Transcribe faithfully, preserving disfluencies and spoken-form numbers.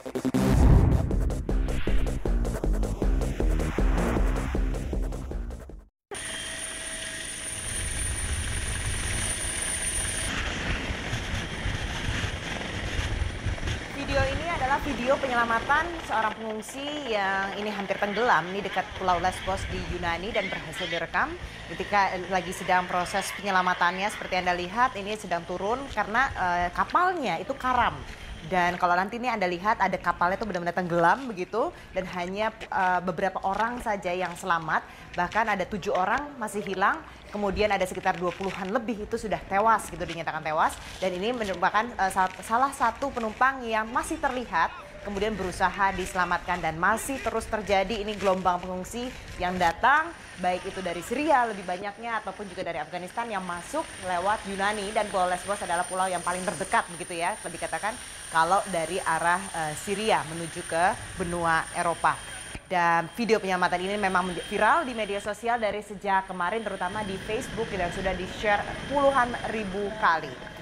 Video ini adalah video penyelamatan seorang pengungsi yang ini hampir tenggelam ini dekat Pulau Lesbos di Yunani dan berhasil direkam ketika lagi sedang proses penyelamatannya. Seperti Anda lihat ini sedang turun karena eh, kapalnya itu karam. Dan kalau nanti ini Anda lihat ada kapalnya itu benar-benar tenggelam begitu dan hanya uh, beberapa orang saja yang selamat. Bahkan ada tujuh orang masih hilang, kemudian ada sekitar dua puluhan lebih itu sudah tewas gitu, dinyatakan tewas. Dan ini merupakan uh, salah satu penumpang yang masih terlihat kemudian berusaha diselamatkan dan masih terus terjadi ini gelombang pengungsi yang datang baik itu dari Syria lebih banyaknya ataupun juga dari Afghanistan yang masuk lewat Yunani, dan Pulau Lesbos adalah pulau yang paling terdekat begitu ya dikatakan kalau dari arah uh, Syria menuju ke benua Eropa. Dan video penyelamatan ini memang viral di media sosial dari sejak kemarin terutama di Facebook dan sudah di-share puluhan ribu kali.